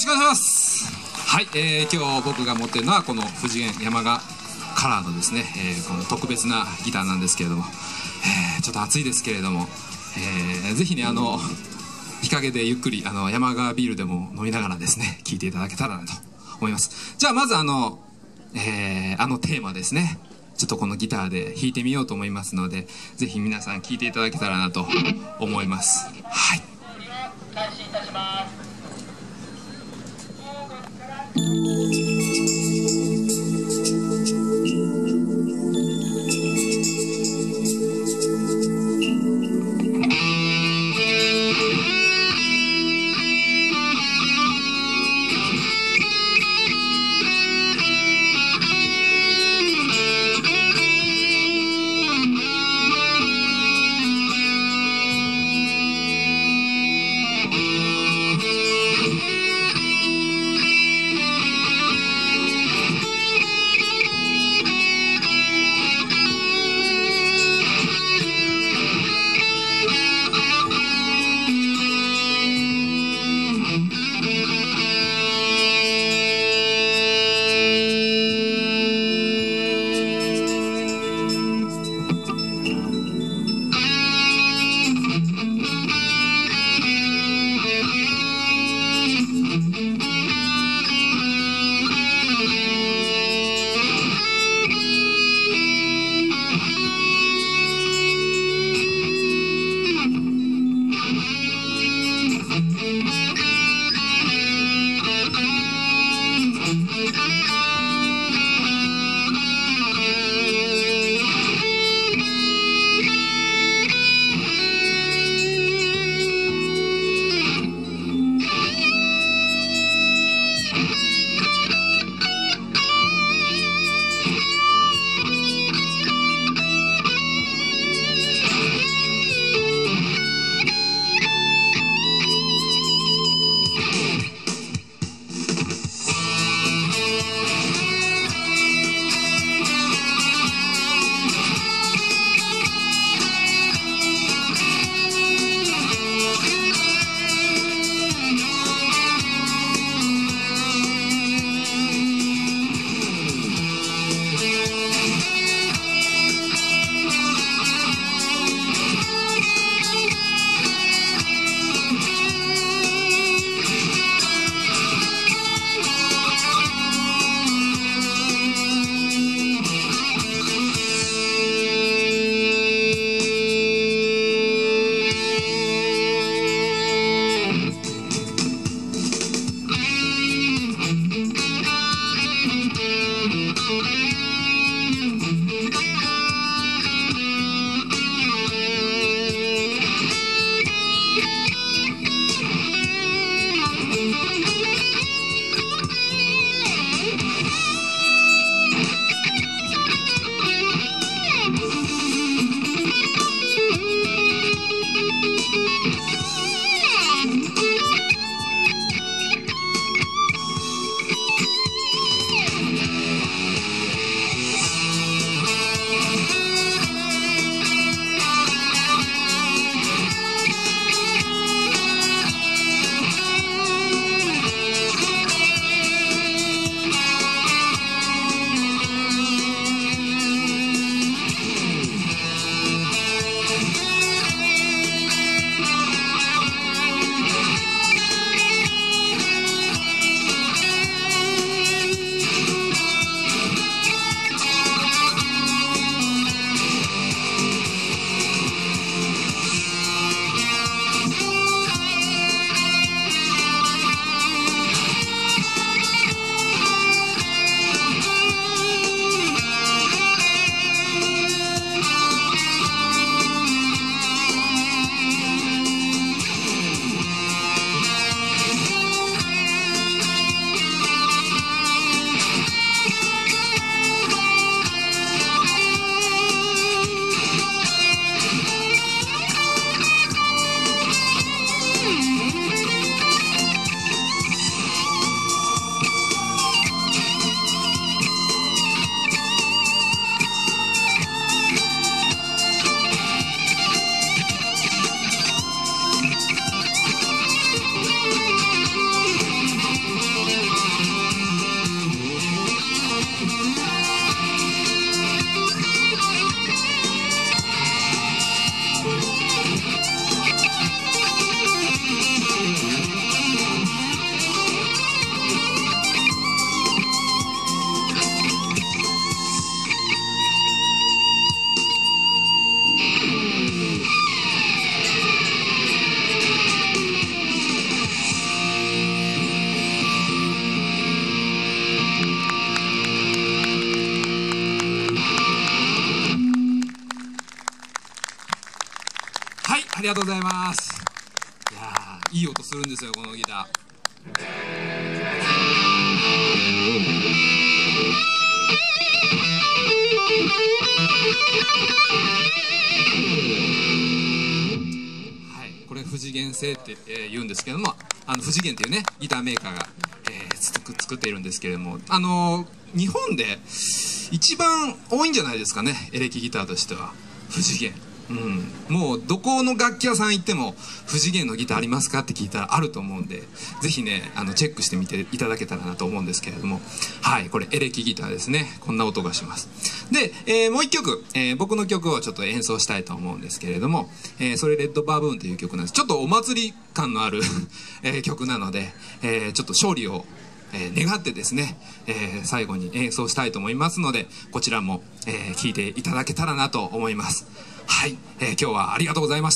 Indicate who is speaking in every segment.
Speaker 1: しくお願いします。はい、今日僕が持ってるのはこの富士源ヤマガカラーのですね、この特別なギターなんですけれども、ちょっと暑いですけれども、ぜひね日陰でゆっくり山川ビールでも飲みながらですね聴いていただけたらなと思います。じゃあまずテーマですね、ちょっとこのギターで弾いてみようと思いますので、ぜひ皆さん聴いていただけたらなと思います。はい、開始いたします。 りがとうございます。いやー、いい音するんですよ、このギター。はい、これ不次元製って、言うんですけども、不次元っていうねギターメーカーが、作っているんですけれども、日本で一番多いんじゃないですかね、エレキギターとしては不次元。もうどこの楽器屋さん行っても不次元のギターありますかって聞いたらあると思うんで、ぜひねチェックしてみていただけたらなと思うんですけれども、はい、これエレキギターですね。こんな音がします。で、もう一曲、僕の曲をちょっと演奏したいと思うんですけれども、それレッドバーブーンという曲なんです。ちょっとお祭り感のある曲なので、ちょっと勝利を願ってですね、最後に演奏したいと思いますので、こちらも、聴いていただけたらなと思います。はい、今日はありがとうございました。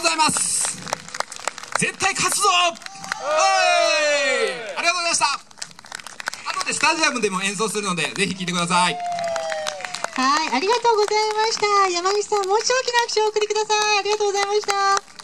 Speaker 1: ございます。絶対勝つぞ。ありがとうございました。後でスタジアムでも演奏するのでぜひ聴いてください。
Speaker 2: はい、ありがとうございました。山口さん、もう一度大きな拍手をお送りください。ありがとうございました。